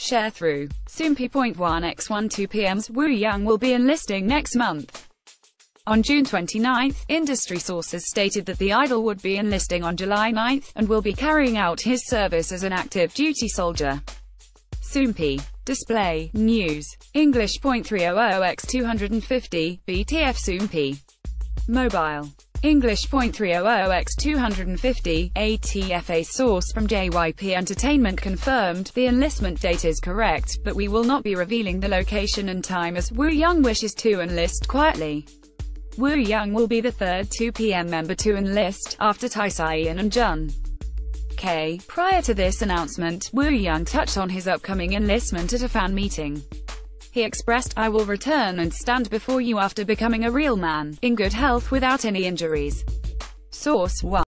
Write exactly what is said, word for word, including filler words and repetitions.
Sharethrough. Soompi point one by one two P M's Wooyoung will be enlisting next month. On June twenty-ninth, industry sources stated that the idol would be enlisting on July ninth, and will be carrying out his service as an active duty soldier. Soompi. Display. News. English point three hundred by two fifty, B T F Soompi. Mobile. English point three hundred by two fifty, A T F. A source from J Y P Entertainment confirmed, the enlistment date is correct, but we will not be revealing the location and time as Wooyoung wishes to enlist quietly. Wooyoung will be the third two P M member to enlist, after Tae-Seon and Jun K. Prior to this announcement, Wooyoung touched on his upcoming enlistment at a fan meeting. He expressed, "I will return and stand before you after becoming a real man, in good health without any injuries." Source one.